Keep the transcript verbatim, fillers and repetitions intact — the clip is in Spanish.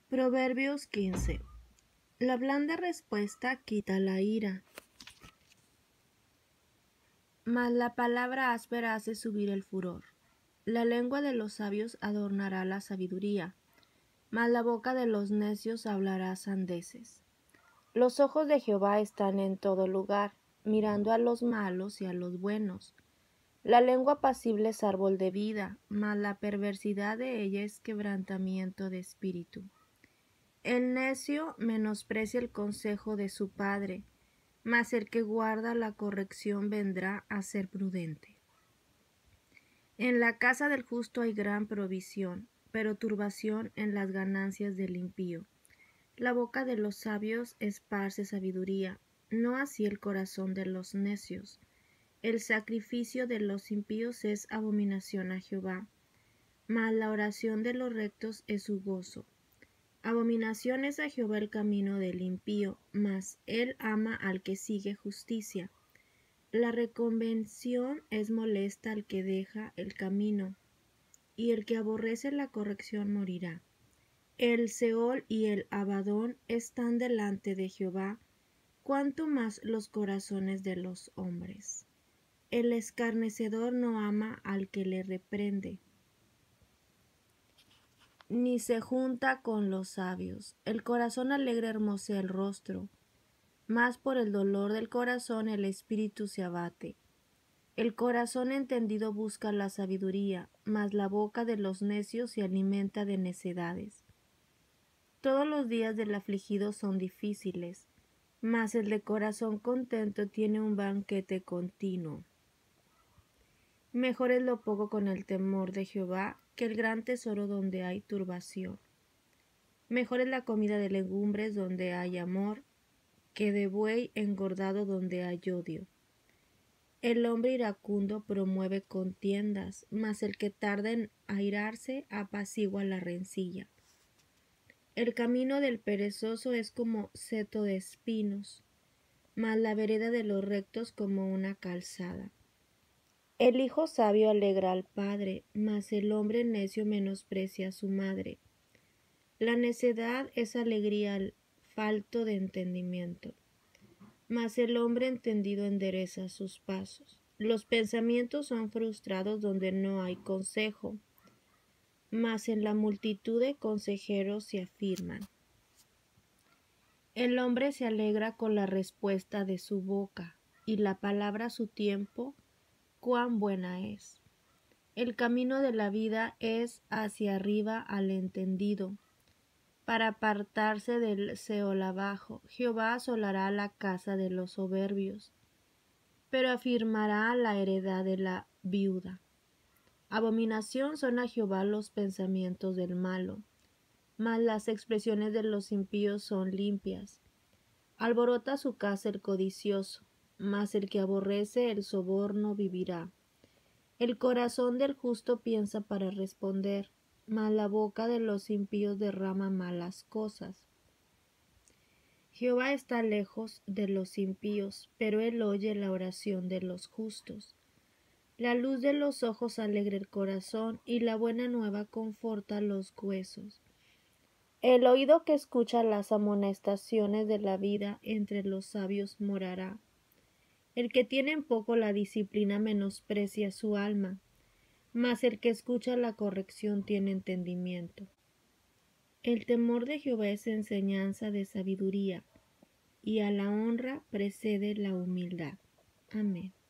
Proverbios quince. La blanda respuesta quita la ira, mas la palabra áspera hace subir el furor. La lengua de los sabios adornará la sabiduría, mas la boca de los necios hablará sandeces. Los ojos de Jehová están en todo lugar, mirando a los malos y a los buenos. La lengua apacible es árbol de vida, mas la perversidad de ella es quebrantamiento de espíritu. El necio menosprecia el consejo de su padre, mas el que guarda la corrección vendrá a ser prudente. En la casa del justo hay gran provisión, pero turbación en las ganancias del impío. La boca de los sabios esparce sabiduría, no así el corazón de los necios. El sacrificio de los impíos es abominación a Jehová, mas la oración de los rectos es su gozo. Abominación es a Jehová el camino del impío, mas él ama al que sigue justicia. La reconvención es molesta al que deja el camino, y el que aborrece la corrección morirá. El Seol y el Abadón están delante de Jehová, cuanto más los corazones de los hombres. El escarnecedor no ama al que le reprende, ni se junta con los sabios. El corazón alegre hermosea el rostro, mas por el dolor del corazón el espíritu se abate. El corazón entendido busca la sabiduría, mas la boca de los necios se alimenta de necedades. Todos los días del afligido son difíciles, mas el de corazón contento tiene un banquete continuo. Mejor es lo poco con el temor de Jehová que el gran tesoro donde hay turbación. Mejor es la comida de legumbres donde hay amor, que de buey engordado donde hay odio. El hombre iracundo promueve contiendas, mas el que tarda en airarse apacigua la rencilla. El camino del perezoso es como seto de espinos, mas la vereda de los rectos como una calzada. El hijo sabio alegra al padre, mas el hombre necio menosprecia a su madre. La necedad es alegría al falto de entendimiento, mas el hombre entendido endereza sus pasos. Los pensamientos son frustrados donde no hay consejo, mas en la multitud de consejeros se afirman. El hombre se alegra con la respuesta de su boca, y la palabra a su tiempo, cuán buena es. El camino de la vida es hacia arriba al entendido, para apartarse del Seol abajo. Jehová asolará la casa de los soberbios, pero afirmará la heredad de la viuda. Abominación son a Jehová los pensamientos del malo, mas las expresiones de los impíos son limpias. Alborota su casa el codicioso, mas el que aborrece el soborno vivirá. El corazón del justo piensa para responder, mas la boca de los impíos derrama malas cosas. Jehová está lejos de los impíos, pero él oye la oración de los justos. La luz de los ojos alegra el corazón, y la buena nueva conforta los huesos. El oído que escucha las amonestaciones de la vida entre los sabios morará. El que tiene en poco la disciplina menosprecia su alma, mas el que escucha la corrección tiene entendimiento. El temor de Jehová es enseñanza de sabiduría, y a la honra precede la humildad. Amén.